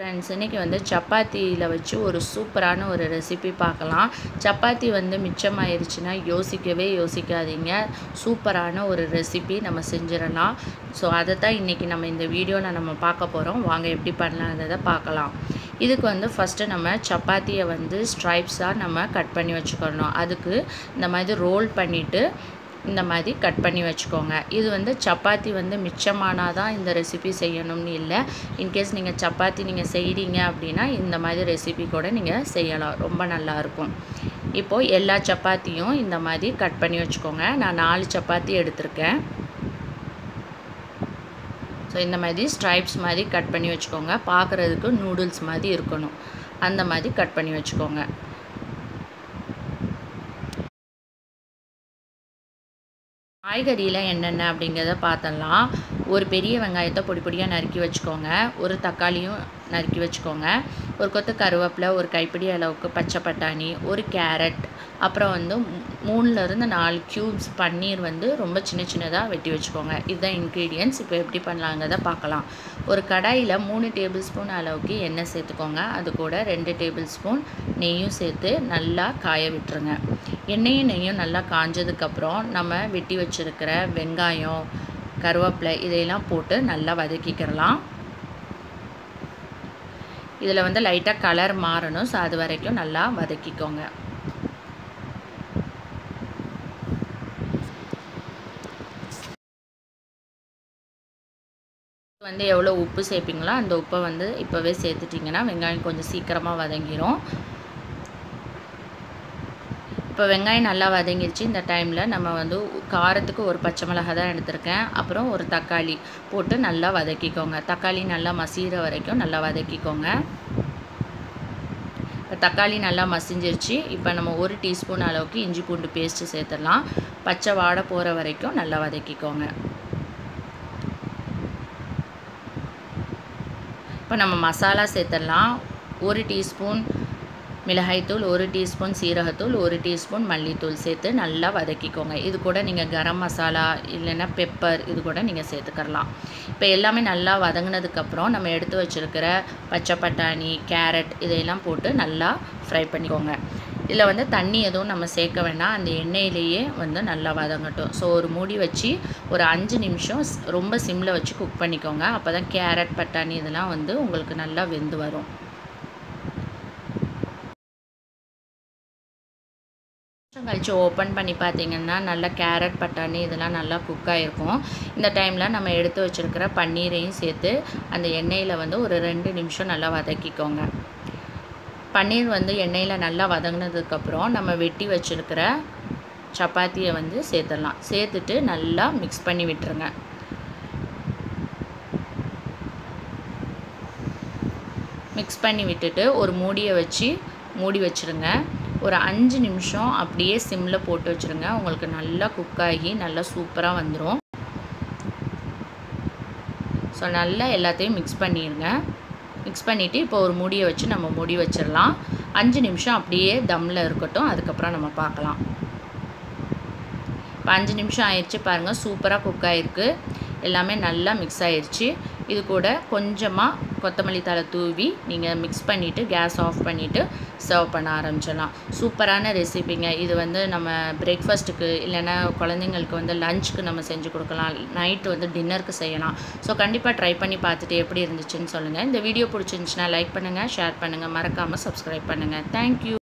Friends, இன்றைக்கி வந்து சப்பாத்தியில் வச்சு ஒரு சூப்பரான ஒரு ரெசிபி பார்க்கலாம். சப்பாத்தி வந்து மிச்சமாயிருச்சுன்னா யோசிக்கவே யோசிக்காதீங்க. சூப்பரான ஒரு ரெசிபி நம்ம செஞ்சிடலாம். ஸோ அதை தான் இன்றைக்கி நம்ம இந்த வீடியோவில் நம்ம பார்க்க போகிறோம். வாங்க எப்படி பண்ணலான்றதை பார்க்கலாம். இதுக்கு வந்து ஃபஸ்ட்டு நம்ம சப்பாத்தியை வந்து ஸ்ட்ரைப்ஸாக நம்ம கட் பண்ணி வச்சுக்கணும். அதுக்கு இந்த மாதிரி ரோல் பண்ணிவிட்டு இந்த மாதிரி கட் பண்ணி வச்சுக்கோங்க. இது வந்து சப்பாத்தி வந்து மிச்சமானால் தான் இந்த ரெசிபி செய்யணும்னு இல்லை. இன்கேஸ் நீங்கள் சப்பாத்தி நீங்கள் செய்கிறீங்க அப்படின்னா இந்த மாதிரி ரெசிபி கூட நீங்கள் செய்யலாம். ரொம்ப நல்லாயிருக்கும். இப்போது எல்லா சப்பாத்தியும் இந்த மாதிரி கட் பண்ணி வச்சுக்கோங்க. நான் 4 சப்பாத்தி எடுத்திருக்கேன். ஸோ இந்த மாதிரி ஸ்ட்ரைப்ஸ் மாதிரி கட் பண்ணி வச்சுக்கோங்க. பார்க்குறதுக்கு நூடுல்ஸ் மாதிரி இருக்கணும். அந்த மாதிரி கட் பண்ணி வச்சுக்கோங்க. காய்கறியில் என்னென்ன அப்படிங்கிறத பார்த்தலாம். ஒரு பெரிய வெங்காயத்தை பொடி பொடியாக நறுக்கி வச்சுக்கோங்க. ஒரு தக்காளியும் நறுக்கி வச்சுக்கோங்க. ஒரு கொத்து கருவேப்பிலை, ஒரு கைப்பிடி அளவுக்கு பச்சை பட்டாணி, ஒரு கேரட், அப்புறம் வந்து 3லேருந்து 4 க்யூப்ஸ் பன்னீர் வந்து ரொம்ப சின்ன சின்னதாக வெட்டி வச்சுக்கோங்க. இதுதான் இன்க்ரீடியன்ட்ஸ். இப்போ எப்படி பண்ணலாங்கிறத பார்க்கலாம். ஒரு கடாயில் 3 டேபிள் ஸ்பூன் அளவுக்கு எண்ணெய் சேர்த்துக்கோங்க. அது கூட 2 டேபிள் ஸ்பூன் நெய்யும் சேர்த்து நல்லா காய விட்டுருங்க. எண்ணெயும் நெய்யும் நல்லா காஞ்சதுக்கப்புறம் நம்ம வெட்டி வச்சுருக்கிற வெங்காயம், கருவேப்பிலை இதையெல்லாம் போட்டு நல்லா வதக்கிக்கிறலாம். இதில் வந்து லைட்டாக கலர் மாறணும். ஸோ அது வரைக்கும் நல்லா வதக்கிக்கோங்க. வந்து எவ்வளோ உப்பு சேர்ப்பீங்களோ அந்த உப்பை வந்து இப்போவே சேர்த்துட்டிங்கன்னா வெங்காயம் கொஞ்சம் சீக்கிரமாக வதங்கிடும். இப்போ வெங்காயம் நல்லா வதங்கிடுச்சு. இந்த டைமில் நம்ம வந்து காரத்துக்கு ஒரு பச்சை மிளகாய் தான் எடுத்திருக்கேன். அப்புறம் ஒரு தக்காளி போட்டு நல்லா வதக்கிக்கோங்க. தக்காளி நல்லா மசிகிற வரைக்கும் நல்லா வதக்கிக்கோங்க. இப்போ தக்காளி நல்லா மசிஞ்சிருச்சு. இப்போ நம்ம 1 டீஸ்பூன் அளவுக்கு இஞ்சி பூண்டு பேஸ்ட்டு சேர்த்துடலாம். பச்சை வாடை போகிற வரைக்கும் நல்லா வதக்கிக்கோங்க. இப்போ நம்ம மசாலா சேர்த்துடலாம். 1 டீஸ்பூன் மிளகாய்த்தூள், 1 டீஸ்பூன் சீரகத்தூள், 1 டீஸ்பூன் மல்லித்தூள் சேர்த்து நல்லா வதக்கிக்கோங்க. இது கூட நீங்கள் கரம் மசாலா இல்லைன்னா பெப்பர் இது கூட நீங்கள் சேர்த்துக்கலாம். இப்போ எல்லாமே நல்லா வதங்கினதுக்கப்புறம் நம்ம எடுத்து வச்சுருக்கிற பச்சை பட்டாணி, கேரட் இதையெல்லாம் போட்டு நல்லா ஃப்ரை பண்ணிக்கோங்க. இதில் வந்து தண்ணி எதுவும் நம்ம சேர்க்க வேண்டாம். அந்த எண்ணெயிலேயே வந்து நல்லா வதங்கட்டும். ஸோ ஒரு மூடி வச்சு ஒரு 5 நிமிஷம் ரொம்ப சிம்மில் வச்சு குக் பண்ணிக்கோங்க. அப்போ தான் கேரட், பட்டாணி இதெல்லாம் வந்து உங்களுக்கு நல்லா வெந்து வரும். கழிச்சு ஓப்பன் பண்ணி பார்த்தீங்கன்னா நல்லா கேரட், பட்டாணி இதெல்லாம் நல்லா குக் ஆகிருக்கும். இந்த டைமில் நம்ம எடுத்து வச்சுருக்கிற பன்னீரையும் சேர்த்து அந்த எண்ணெயில் வந்து ஒரு 2 நிமிஷம் நல்லா வதக்கிக்கோங்க. பன்னீர் வந்து எண்ணெயில் நல்லா வதங்கினதுக்கப்புறம் நம்ம வெட்டி வச்சுருக்கிற சப்பாத்தியை வந்து சேர்த்துடலாம். சேர்த்துட்டு நல்லா மிக்ஸ் பண்ணி விட்டுருங்க. மிக்ஸ் பண்ணி விட்டுட்டு ஒரு மூடியை வச்சு மூடி வச்சுருங்க. ஒரு 5 நிமிஷம் அப்படியே சிம்மில் போட்டு வச்சுருங்க. உங்களுக்கு நல்லா குக் ஆகி நல்லா சூப்பராக வந்துடும். ஸோ நல்லா எல்லாத்தையும் மிக்ஸ் பண்ணிடுங்க. மிக்ஸ் பண்ணிவிட்டு இப்போ ஒரு மூடியை வச்சு நம்ம மூடி வச்சிடலாம். 5 நிமிஷம் அப்படியே தம்மில் இருக்கட்டும். அதுக்கப்புறம் நம்ம பார்க்கலாம். இப்போ 5 நிமிஷம் ஆயிடுச்சு பாருங்கள். சூப்பராக குக் ஆகிருக்கு. எல்லாமே நல்லா மிக்ஸ் ஆயிடுச்சு. இது கூட கொஞ்சமாக கொத்தமல்லி தழை தூவி நீங்கள் மிக்ஸ் பண்ணிவிட்டு கேஸ் ஆஃப் பண்ணிவிட்டு சர்வ் பண்ண ஆரம்பிச்சிடலாம். சூப்பரான ரெசிபிங்க. இது வந்து நம்ம பிரேக்ஃபாஸ்ட்டுக்கு இல்லைன்னா குழந்தைங்களுக்கு வந்து லஞ்சுக்கு நம்ம செஞ்சு கொடுக்கலாம். நைட்டு வந்து டின்னருக்கு செய்யலாம். ஸோ கண்டிப்பாக ட்ரை பண்ணி பார்த்துட்டு எப்படி இருந்துச்சுன்னு சொல்லுங்கள். இந்த வீடியோ பிடிச்சிருந்துச்சுன்னா லைக் பண்ணுங்கள், ஷேர் பண்ணுங்கள், மறக்காமல் சப்ஸ்கிரைப் பண்ணுங்கள். தேங்க்யூ.